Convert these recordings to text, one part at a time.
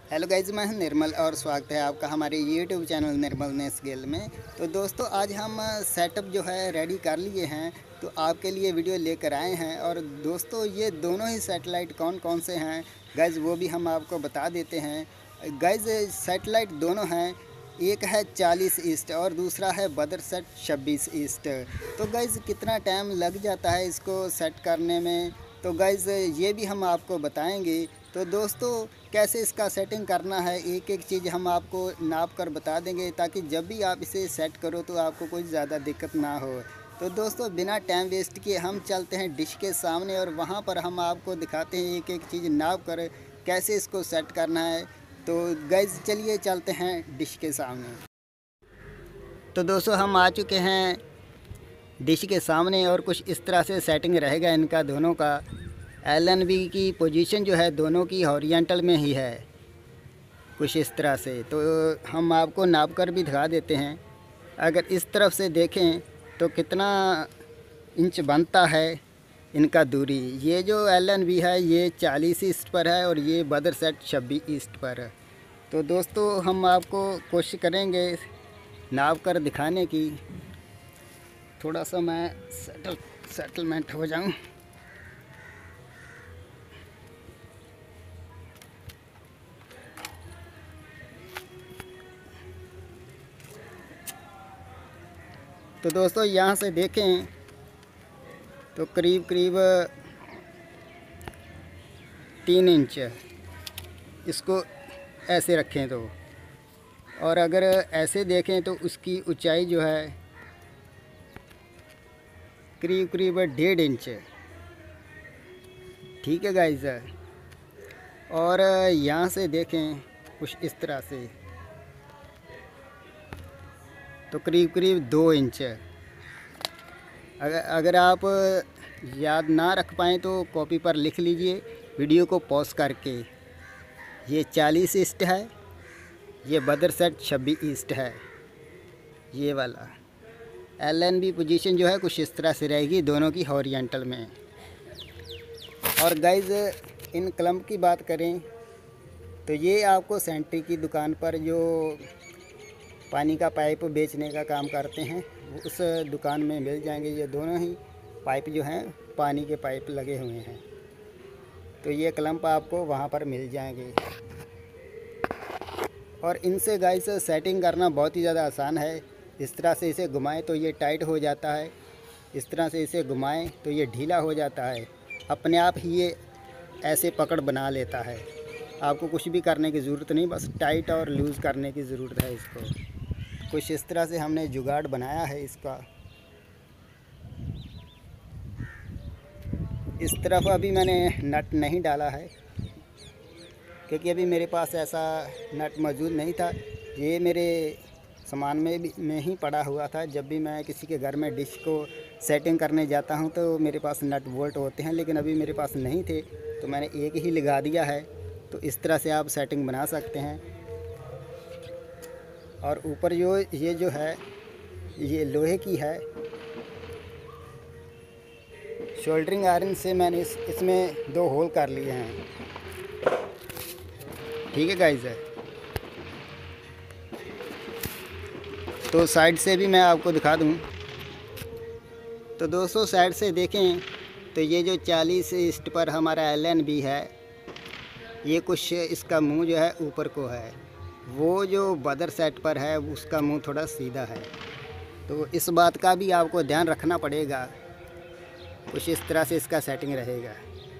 Hello guys, मैं हूं निर्मल और स्वागत है आपका हमारे यूट्यूब चैनल निर्मल नेस गेल में। तो दोस्तों, आज हम सेटअप जो है रेडी कर लिए हैं, तो आपके लिए वीडियो लेकर आए हैं। और दोस्तों, ये दोनों ही सैटेलाइट कौन कौन से हैं गाइज, वो भी हम आपको बता देते हैं। गाइज, सैटेलाइट दोनों हैं, एक है 40 ईस्ट और दूसरा है बदरसैट 26 ईस्ट। तो गाइज, कितना टाइम लग जाता है इसको सेट करने में, तो गाइज ये भी हम आपको बताएंगे। तो दोस्तों, कैसे इसका सेटिंग करना है, एक एक चीज़ हम आपको नाप कर बता देंगे, ताकि जब भी आप इसे सेट करो तो आपको कोई ज़्यादा दिक्कत ना हो। तो दोस्तों, बिना टाइम वेस्ट किए हम चलते हैं डिश के सामने और वहाँ पर हम आपको दिखाते हैं एक एक चीज़ नाप कर कैसे इसको सेट करना है। तो गाइज, चलिए चलते हैं डिश के सामने। तो दोस्तों, हम आ चुके हैं डिश के सामने और कुछ इस तरह से सेटिंग रहेगा इनका दोनों का। LNB की पोजीशन जो है दोनों की हॉरिजॉन्टल में ही है, कुछ इस तरह से। तो हम आपको नाप कर भी दिखा देते हैं। अगर इस तरफ से देखें तो कितना इंच बनता है इनका दूरी। ये जो LNB है ये 40 ईस्ट पर है और ये बदरसैट 26 ईस्ट पर है। तो दोस्तों, हम आपको कोशिश करेंगे नाप कर दिखाने की। थोड़ा सा मैं सेटलमेंट हो जाऊं। तो दोस्तों, यहाँ से देखें तो करीब करीब 3 इंच इसको ऐसे रखें तो, और अगर ऐसे देखें तो उसकी ऊंचाई जो है करीब करीब 1.5 इंच। ठीक है गाइस। और यहाँ से देखें कुछ इस तरह से तो करीब करीब 2 इंच। अगर आप याद ना रख पाएँ तो कॉपी पर लिख लीजिए वीडियो को पॉज करके। ये 40 ईस्ट है, ये बदरसैट 26 ईस्ट है, ये वाला। LNB पोजीशन जो है कुछ इस तरह से रहेगी दोनों की हॉरिजॉन्टल में। और गाइज, इन क्लम्प की बात करें तो ये आपको सेंट्री की दुकान पर जो पानी का पाइप बेचने का काम करते हैं उस दुकान में मिल जाएंगे। ये दोनों ही पाइप जो हैं पानी के पाइप लगे हुए हैं, तो ये क्लम्प आपको वहाँ पर मिल जाएंगे। और इनसे गाइस सेटिंग करना बहुत ही ज़्यादा आसान है। इस तरह से इसे घुमाएं तो ये टाइट हो जाता है, इस तरह से इसे घुमाएं तो ये ढीला हो जाता है, अपने आप ही ये ऐसे पकड़ बना लेता है। आपको कुछ भी करने की ज़रूरत नहीं, बस टाइट और लूज़ करने की ज़रूरत है इसको। कुछ इस तरह से हमने जुगाड़ बनाया है इसका। इस तरफ अभी मैंने नट नहीं डाला है क्योंकि अभी मेरे पास ऐसा नट मौजूद नहीं था। ये मेरे सामान में ही पड़ा हुआ था। जब भी मैं किसी के घर में डिश को सेटिंग करने जाता हूं तो मेरे पास नट बोल्ट होते हैं, लेकिन अभी मेरे पास नहीं थे तो मैंने एक ही लगा दिया है। तो इस तरह से आप सेटिंग बना सकते हैं। और ऊपर ये जो है ये लोहे की है। शोल्डरिंग आयरन से मैंने इसमें 2 होल कर लिए हैं। ठीक है गाइस। तो साइड से भी मैं आपको दिखा दूं। तो दोस्तों, साइड से देखें तो ये जो 40 ईस्ट पर हमारा LNB है, ये कुछ इसका मुंह जो है ऊपर को है। वो जो बदरसैट पर है उसका मुंह थोड़ा सीधा है। तो इस बात का भी आपको ध्यान रखना पड़ेगा। कुछ इस तरह से इसका सेटिंग रहेगा।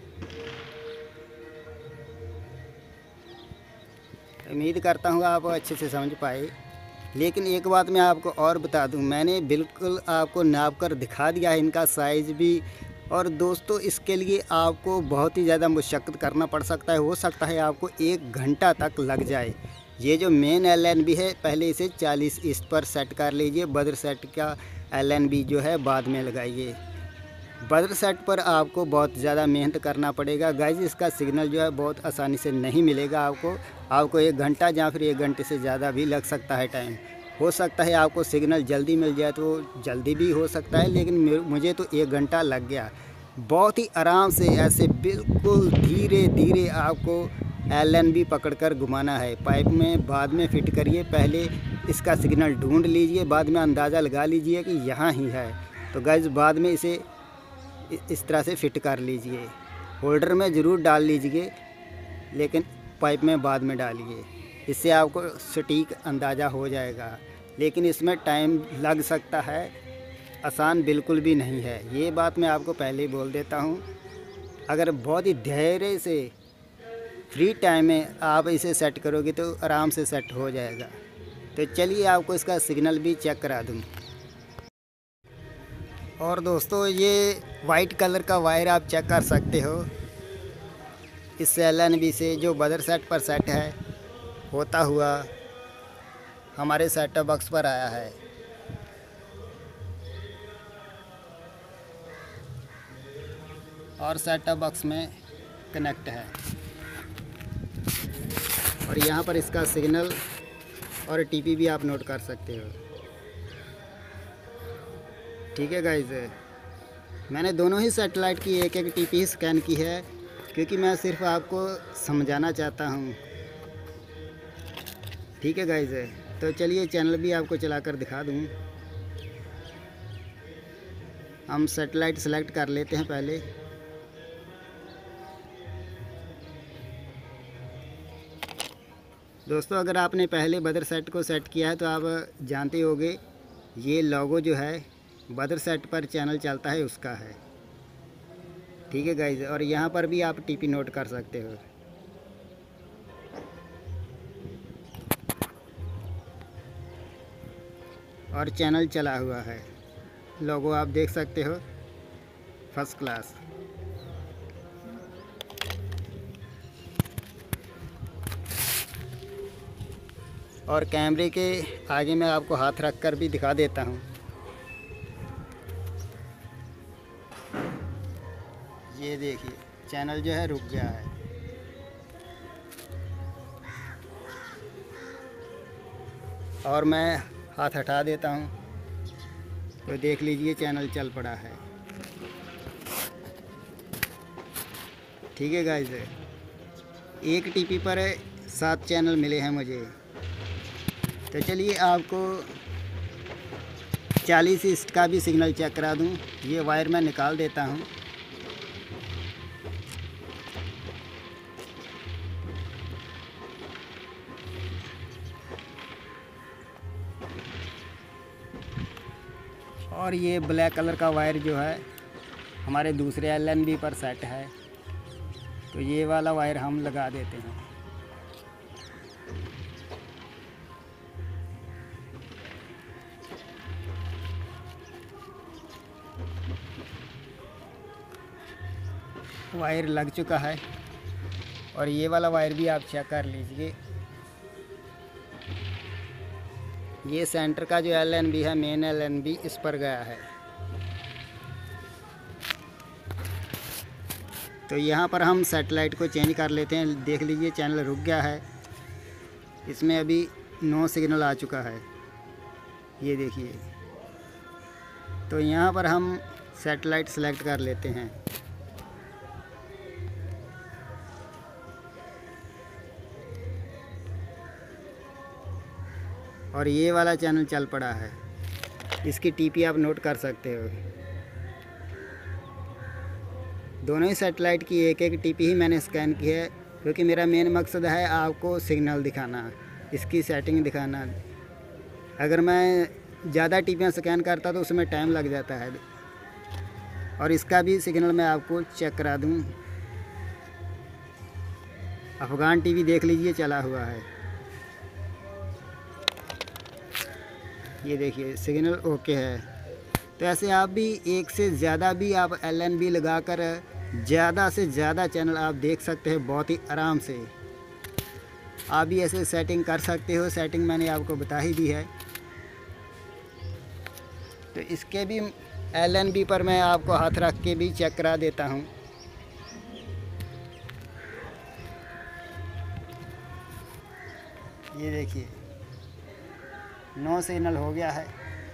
उम्मीद करता हूँ आप अच्छे से समझ पाए। लेकिन एक बात मैं आपको और बता दूं, मैंने बिल्कुल आपको नाप कर दिखा दिया है इनका साइज़ भी। और दोस्तों, इसके लिए आपको बहुत ही ज़्यादा मशक्क़त करना पड़ सकता है। हो सकता है आपको 1 घंटा तक लग जाए। ये जो मेन LNB है पहले इसे 40 ईस्ट पर सेट कर लीजिए। बदरसैट का LNB जो है बाद में लगाइए। बदरसैट पर आपको बहुत ज़्यादा मेहनत करना पड़ेगा गाइस। इसका सिग्नल जो है बहुत आसानी से नहीं मिलेगा आपको 1 घंटा या फिर 1 घंटे से ज़्यादा भी लग सकता है टाइम। हो सकता है आपको सिग्नल जल्दी मिल जाए तो जल्दी भी हो सकता है, लेकिन मुझे तो 1 घंटा लग गया। बहुत ही आराम से ऐसे बिल्कुल धीरे धीरे आपको LNB पकड़कर घुमाना है। पाइप में बाद में फिट करिए, पहले इसका सिग्नल ढूंढ लीजिए, बाद में अंदाज़ा लगा लीजिए कि यहाँ ही है। तो गाइस बाद में इसे इस तरह से फिट कर लीजिए। होल्डर में ज़रूर डाल लीजिए, लेकिन पाइप में बाद में डालिए, इससे आपको सटीक अंदाज़ा हो जाएगा। लेकिन इसमें टाइम लग सकता है, आसान बिल्कुल भी नहीं है। ये बात मैं आपको पहले ही बोल देता हूँ। अगर बहुत ही धैर्य से फ्री टाइम में आप इसे सेट करोगे तो आराम से सेट हो जाएगा। तो चलिए आपको इसका सिग्नल भी चेक करा दूँ। और दोस्तों ये वाइट कलर का वायर आप चेक कर सकते हो, इस LNB से जो मदर सेट पर सेट है होता हुआ हमारे सेट टॉप बॉक्स पर आया है। और सेट टॉप बॉक्स में कनेक्ट है, और यहाँ पर इसका सिग्नल और TP भी आप नोट कर सकते हो। ठीक है गाइस, मैंने दोनों ही सैटेलाइट की एक एक TP स्कैन की है, क्योंकि मैं सिर्फ आपको समझाना चाहता हूँ। ठीक है गाइस, तो चलिए चैनल भी आपको चलाकर दिखा दूँ। हम सैटेलाइट सेलेक्ट कर लेते हैं पहले। दोस्तों अगर आपने पहले बदर सेट को सेट किया है तो आप जानते होंगे ये लोगो जो है बदर सेट पर चैनल चलता है उसका है। ठीक है गाइस, और यहाँ पर भी आप TP नोट कर सकते हो। और चैनल चला हुआ है, लोगो आप देख सकते हो, फर्स्ट क्लास। और कैमरे के आगे मैं आपको हाथ रख कर भी दिखा देता हूँ। ये देखिए चैनल जो है रुक गया है। और मैं हाथ हटा देता हूँ तो देख लीजिए चैनल चल पड़ा है। ठीक है गाइस, एक TP पर 7 चैनल मिले हैं मुझे। तो चलिए आपको 40 ईस्ट का भी सिग्नल चेक करा दूं। ये वायर मैं निकाल देता हूं। और ये ब्लैक कलर का वायर जो है हमारे दूसरे LNB पर सेट है, तो ये वाला वायर हम लगा देते हैं। वायर लग चुका है, और ये वाला वायर भी आप चेक कर लीजिए। ये सेंटर का जो LNB है, मेन LNB, इस पर गया है। तो यहाँ पर हम सैटेलाइट को चेंज कर लेते हैं। देख लीजिए चैनल रुक गया है, इसमें अभी 9 सिग्नल आ चुका है, ये देखिए। तो यहाँ पर हम सैटेलाइट सेलेक्ट कर लेते हैं। और ये वाला चैनल चल पड़ा है, इसकी TP आप नोट कर सकते हो। दोनों ही सैटेलाइट की एक एक TP ही मैंने स्कैन की है, क्योंकि मेरा मेन मकसद है आपको सिग्नल दिखाना, इसकी सेटिंग दिखाना। अगर मैं ज़्यादा TP स्कैन करता तो उसमें टाइम लग जाता है। और इसका भी सिग्नल मैं आपको चेक करा दूँ। अफगान TV देख लीजिए चला हुआ है, ये देखिए सिग्नल ओके है। तो ऐसे आप भी एक से ज़्यादा भी आप LNB लगाकर ज़्यादा से ज़्यादा चैनल आप देख सकते हैं बहुत ही आराम से। आप भी ऐसे सेटिंग कर सकते हो, सेटिंग मैंने आपको बता ही दी है। तो इसके भी LNB पर मैं आपको हाथ रख के भी चेक करा देता हूँ। ये देखिए 9 सिग्नल हो गया है।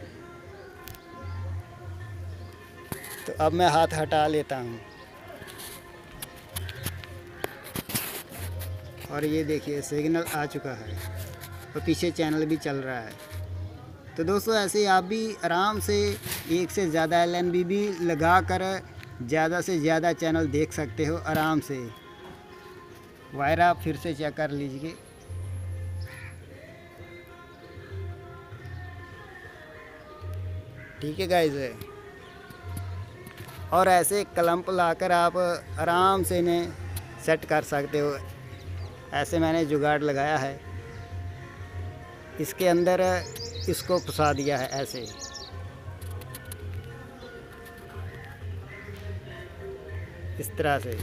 तो अब मैं हाथ हटा लेता हूँ, और ये देखिए सिग्नल आ चुका है और पीछे चैनल भी चल रहा है। तो दोस्तों ऐसे ही आप भी आराम से एक से ज़्यादा LNB भी लगा कर ज़्यादा से ज़्यादा चैनल देख सकते हो आराम से। वायर आप फिर से चेक कर लीजिए। ठीक है गाइस। और ऐसे क्लैंप लाकर आप आराम से इन्हें सेट कर सकते हो। ऐसे मैंने जुगाड़ लगाया है, इसके अंदर इसको फंसा दिया है ऐसे। इस तरह से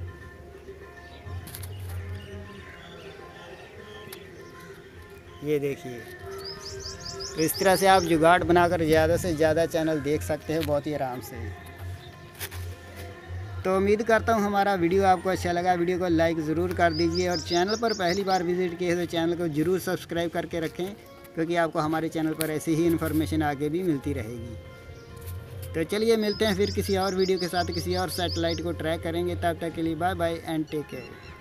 ये देखिए। तो इस तरह से आप जुगाड़ बनाकर ज़्यादा से ज़्यादा चैनल देख सकते हो बहुत ही आराम से। तो उम्मीद करता हूँ हमारा वीडियो आपको अच्छा लगा। वीडियो को लाइक ज़रूर कर दीजिए और चैनल पर पहली बार विज़िट किए तो चैनल को ज़रूर सब्सक्राइब करके रखें, क्योंकि आपको हमारे चैनल पर ऐसी ही इन्फॉर्मेशन आगे भी मिलती रहेगी। तो चलिए मिलते हैं फिर किसी और वीडियो के साथ, किसी और सैटेलाइट को ट्रैक करेंगे। तब तक के लिए bye bye and take care.